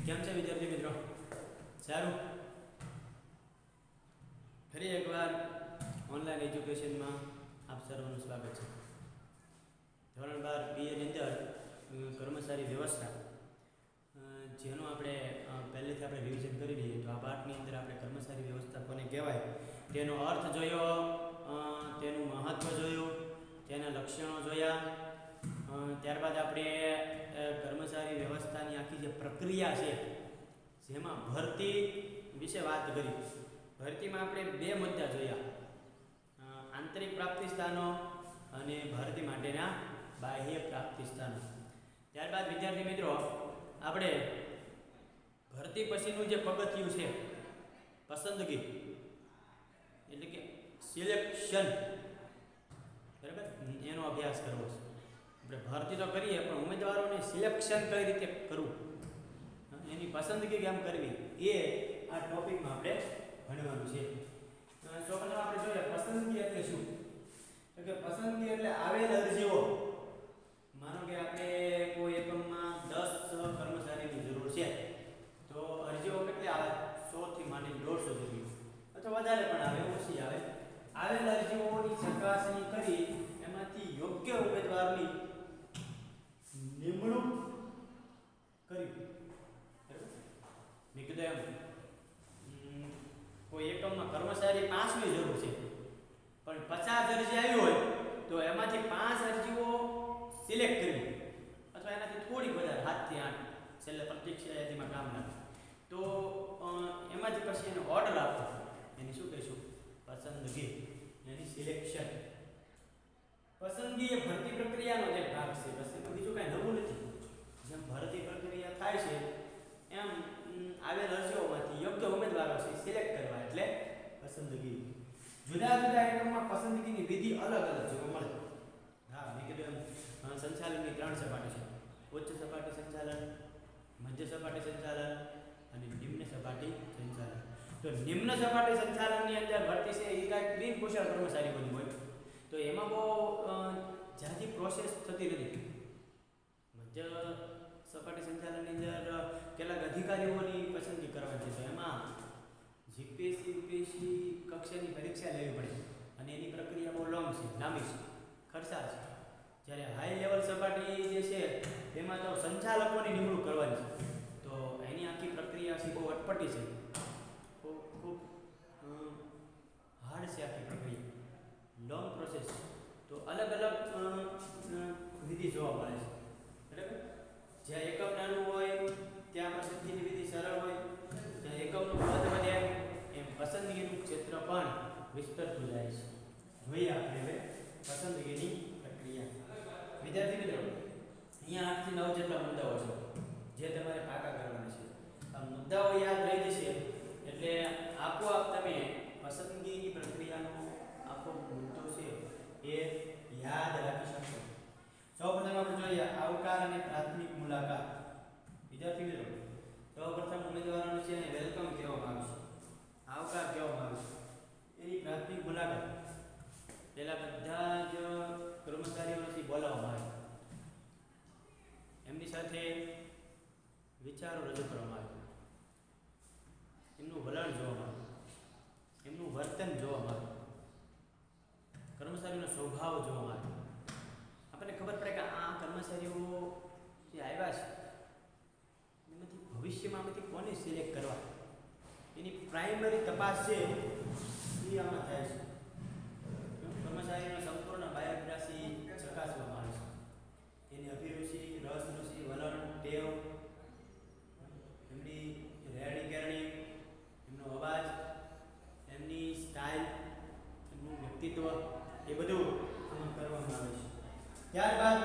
કેમ છે વિદ્યાર્થી મિત્રો? સારું. ફરી એકવાર ઓનલાઈન એજ્યુકેશનમાં આપ સર્વનું સ્વાગત છે. ધોરણ 12 BA ની અંદર કર્મચારી વ્યવસ્થા જેનું આપણે પહેલેથી આપણે રિવિઝન કરી લઈએ તો આ પાઠની અંદર આપણે કર્મચારી વ્યવસ્થા કોને કહેવાય તેનો અર્થ જોયો, તેનું મહત્ત્વ જોયું, તેના લક્ષણો જોયા. ત્યારબાદ આપણે કર્મચારી વ્યવસ્થાની આખી જે પ્રક્રિયા છે જેમાં ભરતી વિશે વાત કરી. ભરતીમાં આપણે બે મુદ્દા જોયા, આંતરિક પ્રાપ્તિ સ્થાનો અને ભરતી માટેના બાહ્ય પ્રાપ્તિ સ્થાનો. ત્યારબાદ વિદ્યાર્થી મિત્રો આપણે ભરતી પછીનું જે પગથિયું છે પસંદગી એટલે કે સિલેક્શન, બરાબર, એનો અભ્યાસ કરવો છે. આપણે ભરતી તો કરીએ પણ ઉમેદવારોને સિલેક્શન કઈ રીતે કરવું, એની પસંદગી કેમ કરવી, એ આ ટોપિકમાં આપણે ભણવાનું છે. સૌપ્રથમ આપણે જોઈએ પસંદગી એટલે શું. તો કે પસંદગી એટલે આવેલ અરજીઓ, માનો કે આપણે કોઈ એકમમાં 10 કર્મચારીની જરૂર છે તો અરજીઓ કેટલી આવે? 100 થી માંડીને 150 જેટલી અથવા વધારે પણ આવે, ઓછી આવે. આવેલ અરજીઓની ચકાસણી કરી એમાંથી યોગ્ય ઉમેદવારની નિમણૂક કરી. મેં કીધું એમ કોઈ એકમમાં કર્મચારી 5ની જરૂર છે પણ 50 અરજી આવી હોય તો એમાંથી 5 અરજીઓ સિલેક્ટ કરવી અથવા એનાથી થોડી વધારે 7 થી 8 છેલ્લે પ્રતીક્ષા યાદીમાં કામ લાગે તો એમાંથી પછી એને ઓર્ડર આપવો, એની શું કહીશું? પસંદગી, એની સિલેક્શન. પસંદગી એ ભરતી પ્રક્રિયાનો જ એક ભાગ છે, બસ બીજું કાંઈ નવું નથી. જેમ ભરતી પ્રક્રિયા થાય છે એમ આવેલ અરજીઓમાંથી યોગ્ય ઉમેદવારો છે સિલેક્ટ કરવા એટલે પસંદગી. જુદા જુદા એકમમાં પસંદગીની વિધિ અલગ અલગ જોવા મળે. હા, મેં કીધું એમ સંચાલનની 3 સપાટી છે: ઉચ્ચ સપાટી સંચાલન, મધ્ય સપાટી સંચાલન અને નિમ્ન સપાટી સંચાલન. તો નિમ્ન સપાટી સંચાલનની અંદર ભરતી છે એ કાંઈક બિનકુશળ કર્મચારીઓની હોય તો એમાં બહુ જાજી પ્રોસેસ થતી નથી. મધ્ય સપાટી સંચાલનની અંદર કેટલાક અધિકારીઓની પસંદગી કરવાની છે તો એમાં જીપીએસસી યુપીએસસી કક્ષાની પરીક્ષા લેવી પડે અને એની પ્રક્રિયા બહુ લોંગ છે, લાંબી છે, ખર્ચાળ છે. જ્યારે હાઈ લેવલ સપાટી જે છે તેમાં તો સંચાલકોની નિમણૂક કરવાની છે તો એની આખી પ્રક્રિયા છે બહુ અટપટી છે, ખૂબ હાર્ડ છે આખી પ્રક્રિયા, લોંગ પ્રોસેસ. તો અલગ અલગ વિધિ જોવા મળે છે, બરાબર. જ્યાં એકમ નાનું હોય ત્યાં પસંદગીની વિધિ સરળ હોય, જ્યાં એકમનું પદ વધે એમ પસંદગીનું ક્ષેત્ર પણ વિસ્તરતું જાય છે. જોઈએ આપણે હવે પસંદગીની પ્રક્રિયા. વિદ્યાર્થી મિત્રો અહીંયા 8 થી 9 જેટલા મુદ્દાઓ છે જે તમારે પાકા કરવાના છે. આ મુદ્દાઓ યાદ રહી જશે એટલે આપોઆપ તમે પસંદગીની પ્રક્રિયાનો આખો મુદ્દો છે એ યાદ રાખી શકશો. સૌપ્રથમ આપણે જોઈએ આવકાર અને પ્રાથમિક મુલાકાત. વિદ્યાર્થી મિત્રો સૌપ્રથમ ઉમેદવારોને છે એને વેલકમ કહેવામાં આવે છે, આવકાર કહેવામાં આવે છે. એની પ્રાથમિક મુલાકાત પહેલા બધા જ કર્મચારીઓને બોલાવવામાં આવે, એમની સાથે વિચારો રજૂ કરવામાં આવે, એમનું વલણ જોવામાં આવે, એમનું વર્તન જોવામાં આવે, કર્મચારીનો સ્વભાવ જોવામાં આવે. આપણને ખબર પડે કે આ કર્મચારીઓ જે આવ્યા છે એમાંથી ભવિષ્યમાં આમાંથી કોને સિલેક્ટ કરવા, એની પ્રાઇમરી તપાસ છે એ આમાં થાય છે. કર્મચારીનો સંપૂર્ણ બાયોગ્રાફી ચકાસવામાં આવે છે, એની અભિરુચિ, રસ રુચિ, વલણ, ટેવ, એમની રહેણી કરણી, એમનો અવાજ, એમની સ્ટાઇલ, એમનું વ્યક્તિત્વ, એ બધું આમાં કરવામાં આવે છે. ત્યારબાદ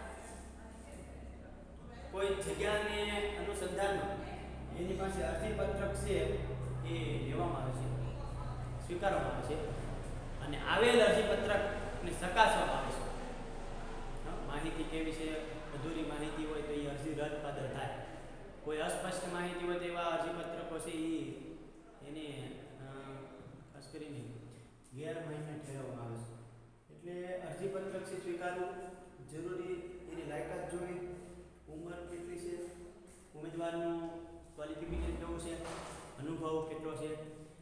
કોઈ જગ્યાને અનુસંધાનમાં એની પાસે અરજીપત્રક છે એ લેવામાં આવે છે, સ્વીકારવામાં આવે છે અને આવેલ અરજીપત્રકને ચકાસવામાં આવે છે. માહિતી કેવી છે, અધૂરી માહિતી હોય તો એ અરજી રદ પાદર થાય, કોઈ અસ્પષ્ટ માહિતી હોય તો એવા અરજીપત્રકો છે એને ખાસ કરીને ગેરમાન્ય ઠેરવવામાં આવે છે. એટલે અરજીપત્રક છે સ્વીકારવું જરૂરી, એની લાયકાત જોવી, ઉંમર કેટલી છે, ઉમેદવારનું ક્વોલિફિકેશન કેવું છે, અનુભવ કેટલો છે,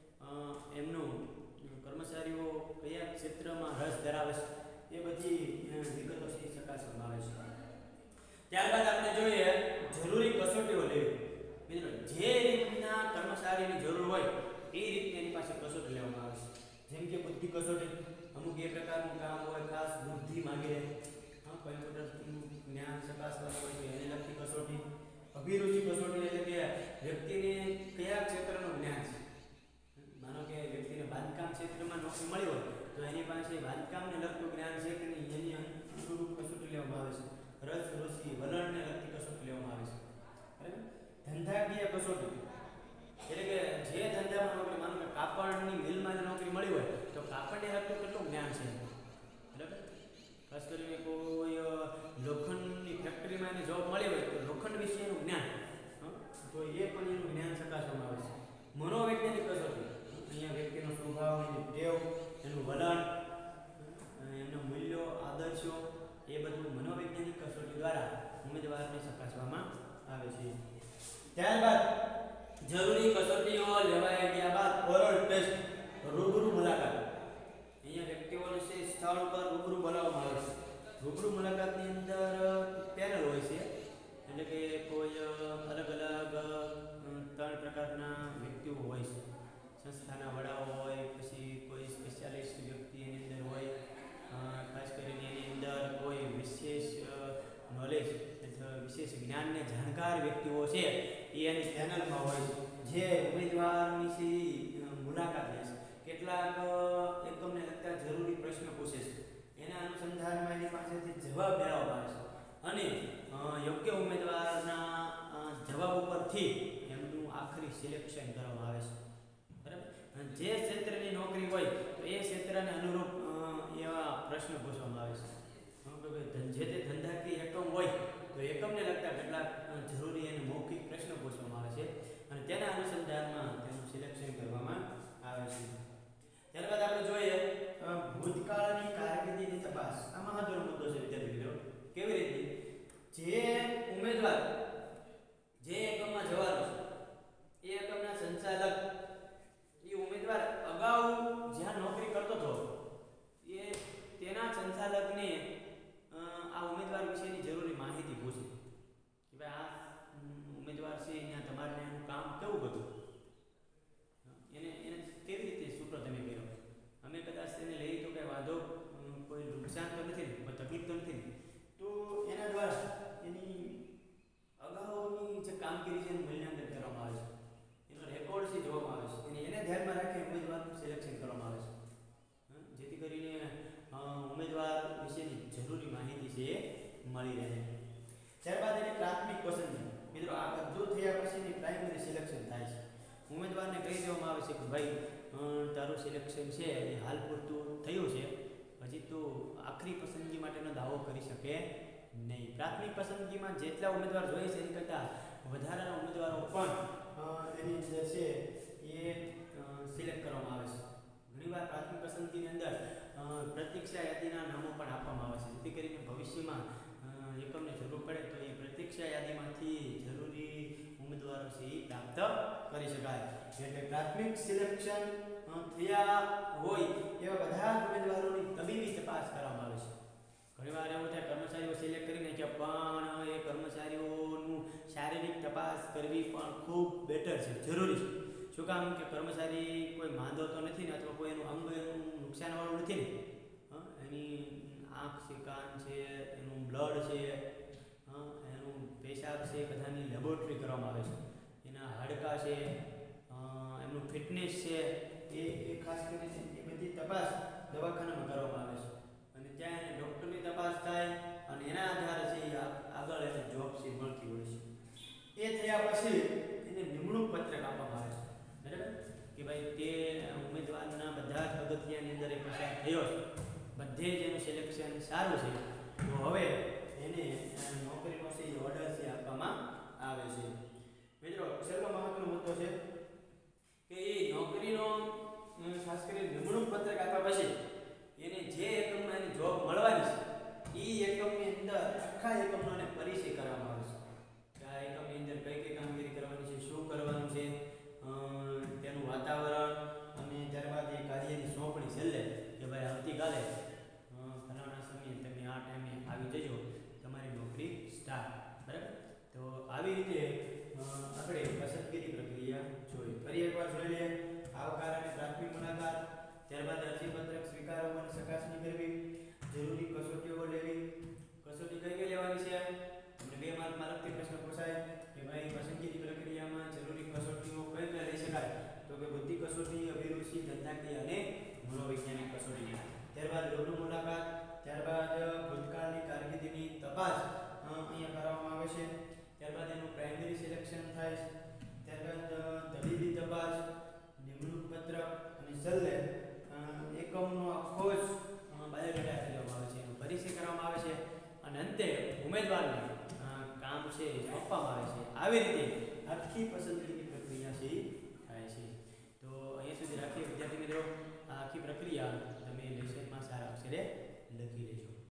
એમનું કર્મચારીઓ કયા ક્ષેત્રમાં રસ ધરાવે છે, એ બધી વિગતો છે ચકાસવામાં આવે છે. ત્યારબાદ આપણે જોઈએ જરૂરી કસોટીઓ લેવી. મિત્રો જે રીતના કર્મચારીની જરૂર હોય એ રીતે એની પાસે કસોટી લેવામાં આવે છે. જેમ કે બુદ્ધિ કસોટી, અમુક એ પ્રકારનું કામ હોય ખાસ બુદ્ધિ માંગી લે, કમ્પ્યુટરનું જ્ઞાન ચકાસવાનું હોય છે એને લગતી કસોટી. અભિરુચિ કસોટી એટલે કે વ્યક્તિને કયા ક્ષેત્રનું જ્ઞાન છે. માનો કે વ્યક્તિને બાંધકામ ક્ષેત્રમાં નોકરી મળી હોય તો એની પાસે બાંધકામને લગતું જ્ઞાન છે કે નહીં એની અનુરૂપ કસોટી લેવામાં આવે છે. રસ, રુચિ, વલણને લગતી કસોટી લેવામાં આવે છે. બરાબર. ધંધાકીય કસોટી એટલે કે જે ધંધામાં નોકરી, માનો કે કાપડની મિલમાં નોકરી મળી હોય તો કાપડને લગતું કેટલું જ્ઞાન છે. બરાબર. ખાસ કરીને કોઈ લોખંડની ફેક્ટરીમાં એની જોબ મળી હોય તો લોખંડ વિશેનું જ્ઞાન, તો એ પણ એનું જ્ઞાન ચકાસવામાં આવે છે. મનોવૈજ્ઞાનિક કસોટી, અહીંયા વ્યક્તિનો સ્વભાવ, એની ટેવ, એનું વલણ, એમના મૂલ્યો, આદર્શો, એ બધું મનોવૈજ્ઞાનિક કસોટી દ્વારા ઉમેદવારને ચકાસવામાં આવે છે. ત્યારબાદ જરૂરી કસોટીઓ લેવાઈ ગયા બાદ ઓરલ ટેસ્ટ, રૂબરૂ મુલાકાત. અહીંયા વ્યક્તિઓને છે સ્થળ ઉપર રૂબરૂ બોલાવવામાં આવે છે. રૂબરૂ મુલાકાતની અંદર પેનલ હોય છે, એટલે કે કોઈ અલગ અલગ 3 પ્રકારના વ્યક્તિઓ હોય છે. સંસ્થાના વડાઓ હોય, પછી કોઈ સ્પેશિયાલિસ્ટ વ્યક્તિ એની અંદર હોય, ખાસ કરીને એની અંદર કોઈ વિશેષ નોલેજ અથવા વિશેષ જ્ઞાનને જાણકાર વ્યક્તિઓ છે એ એની પેનલમાં હોય છે, જે ઉમેદવારની મુલાકાત લે છે. કેટલાક એકમને લગતા જરૂરી પ્રશ્ન પૂછે છે, એના અનુસંધાનમાં એની પાસેથી જવાબ મેળવવામાં આવે છે અને યોગ્ય ઉમેદવારના જવાબ ઉપરથી એમનું આખરી સિલેક્શન કરવામાં આવે છે. બરાબર. જે ક્ષેત્રની નોકરી હોય તો એ ક્ષેત્રને અનુરૂપ એવા પ્રશ્ન પૂછવામાં આવે છે. જે તે ધંધાકીય એકમ હોય તો એકમને લગતા કેટલાક જરૂરી અને મૌખિક પ્રશ્નો પૂછવામાં આવે છે અને તેના અનુસંધાનમાં તેનું સિલેક્શન કરવામાં આવે છે. ત્યારબાદ આપણે જોઈએ ભૂતકાળની કારકિર્દીની તપાસ. આ મહત્વનો મુદ્દો છે વિદ્યાર્થી મિત્રો. કેવી રીતે? જે ઉમેદવાર જે એકમમાં જવાનો છે એ એકમના સંચાલક એ ઉમેદવાર અગાઉ જ્યાં નોકરી કરતો હતો એ તેના સંચાલકને આ ઉમેદવાર વિશેની જરૂરી માહિતી પૂછે કે ભાઈ આ ઉમેદવાર છે અહીંયા તમારે એનું કામ કેવું હતું, એને કેવી રીતે સૂત્રો તમે કર્યો, અમે કદાચ તેને લઈ તો કંઈ વાંધો, કોઈ નુકસાન તો નથી, કોઈ તકલીફ તો નથી, તો એના દ્વારા એની અગાઉની જે કામગીરી છે એનું મૂલ્યાંકન કરવામાં આવે છે, એનો રેકોર્ડ છે જોવામાં આવે છે, એને ધ્યાનમાં રાખી ઉમેદવારનું સિલેક્શન કરવામાં આવે છે, જેથી કરીને ઉમેદવાર વિશેની જરૂરી માહિતી છે એ મળી રહે. ત્યારબાદ એની પ્રાથમિક પસંદગી. મિત્રો આ બધું થયા પછીની પ્રાઇમરી સિલેક્શન થાય છે. ઉમેદવારને કહી દેવામાં આવે છે કે ભાઈ તારું સિલેક્શન છે એ હાલ પૂરતું થયું છે, હજી તો આખરી પસંદગી માટેનો દાવો કરી શકે નહીં. પ્રાથમિક પસંદગીમાં જેટલા ઉમેદવાર જોઈએ છે એની કરતાં વધારાના ઉમેદવારો પણ એની અંદર છે એ સિલેક્ટ કરવામાં આવે છે. ઘણીવાર પ્રાથમિક પસંદગીની અંદર પ્રતીક્ષા યાદીના નામો પણ આપવામાં આવે છે, જેથી કરીને ભવિષ્યમાં એકમને જરૂર પડે તો એ પ્રતીક્ષા યાદીમાંથી જરૂરી ઉમેદવારો છે એ પ્રાપ્ત કરી શકાય. એટલે પ્રાથમિક સિલેક્શન થયા હોય એવા બધા જ ઉમેદવારોની તબીબી તપાસ કરવામાં આવે છે. ઘણીવાર એવું થાય કર્મચારીઓ સિલેક્ટ કરીને કે પણ એ કર્મચારીઓનું શારીરિક તપાસ કરવી પણ ખૂબ બેટર છે, જરૂરી છે. શું કામ કે કર્મચારી કોઈ માંદો તો નથી ને, અથવા કોઈ એનું અંગ એનું નુકસાનવાળું નથી ને, એની આંખ છે, કાન છે, એનું બ્લડ છે, એનું પેશાબ છે, બધાની લેબોરેટરી કરવામાં આવે છે. એના હાડકાં છે, એમનું ફિટનેસ છે, એ ખાસ કરીને એ બધી તપાસ દવાખાનામાં કરવામાં આવે છે અને ત્યાં એને ડૉક્ટરની તપાસ થાય અને એના આધારે છે એ આગળ એને જોબ છે મળતી હોય છે. એ થયા પછી એને નિમણૂક પત્રક આપવામાં આવે છે. બરાબર કે ભાઈ તે ઉમેદવારના બધા જ પગથિયાની અંદર એ પસાર થયો છે, બધે જ એનું સિલેક્શન સારું છે, તો હવે એને નોકરીનો છે એ ઓર્ડર છે આપવામાં આવે છે. મિત્રો છેલ્લો મહત્વનો મુદ્દો છે કે એ નોકરીનો ખાસ કરીને નિમણૂક પત્રક આપ્યા પછી એને જે એકમમાં એની જોબ મળવાની છે એ એકમની અંદર આખા એકમનો પરિચય કરવામાં આવે છે. આ એકમની અંદર કઈ કઈ કામગીરી કરવાની આવી રીતે આપણે પસંદગીની પ્રક્રિયા જોઈ. ફરી એકવાર જોઈ લઈએ. આવકાર અને પ્રાથમિક મુલાકાત, ત્યારબાદ અરજીપત્રક સ્વીકારવું અને ચકાસણી કરવી, જરૂરી કસોટીઓ લેવી. કસોટી કઈ કઈ લેવાની છે? તમને 2 માર્કમાં લગતી પ્રશ્ન પૂછાય કે ભાઈ પસંદગીની પ્રક્રિયામાં જરૂરી કસોટીઓ કઈ કઈ લઈ શકાય? તો કે બુદ્ધિ કસોટી, અભિરુચિ, ધંધાકીય અને મનોવૈજ્ઞાનિક કસોટી. ત્યારબાદ રૂબરૂ મુલાકાત, ત્યારબાદ ભૂતકાળની કારકિર્દીની તપાસ અહીંયા કરવામાં આવે છે. ત્યારબાદ એનું પ્રાઇમરી સિલેક્શન થાય છે. ત્યારબાદ તબીબી તપાસ, નિમણૂક પત્રક અને સલ્લે એકમનો આખો જ બાયોડેટા લેવામાં આવે છે, એનો પરિચય કરવામાં આવે છે અને અંતે ઉમેદવારને કામ છે સોંપવામાં આવે છે. આવી રીતે આખી પસંદગીની પ્રક્રિયા છે થાય છે. તો અહીંયા સુધી રાખીએ વિદ્યાર્થી મિત્રો. આ આખી પ્રક્રિયા તમે લેસનમાં સારા અક્ષરે લખી લેજો.